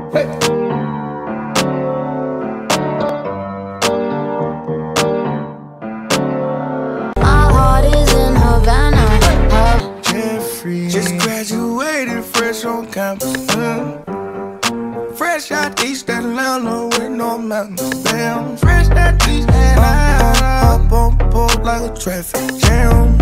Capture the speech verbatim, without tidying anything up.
Hey. Just graduated fresh on campus, mm. Fresh out East Atlanta with no mountains, damn. Fresh out East Atlanta, up on board like a traffic jam.